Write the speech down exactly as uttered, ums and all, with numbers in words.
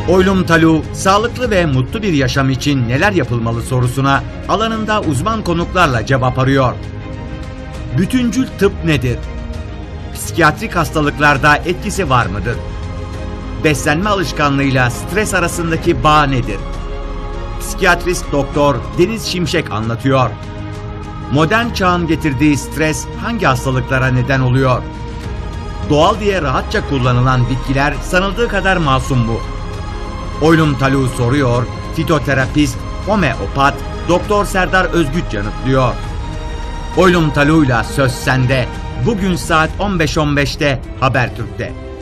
Oylum Talu, sağlıklı ve mutlu bir yaşam için neler yapılmalı sorusuna alanında uzman konuklarla cevap arıyor. Bütüncül tıp nedir? Psikiyatrik hastalıklarda etkisi var mıdır? Beslenme alışkanlığıyla stres arasındaki bağ nedir? Psikiyatrist Doktor Deniz Şimşek anlatıyor. Modern çağın getirdiği stres hangi hastalıklara neden oluyor? Doğal diye rahatça kullanılan bitkiler sanıldığı kadar masum mu? Oylum Talu soruyor, fitoterapist, homeopat Doktor Serdar Özgüç yanıtlıyor. Oylum Talu'yla söz sende. Bugün saat on beş on beşte Habertürk'te.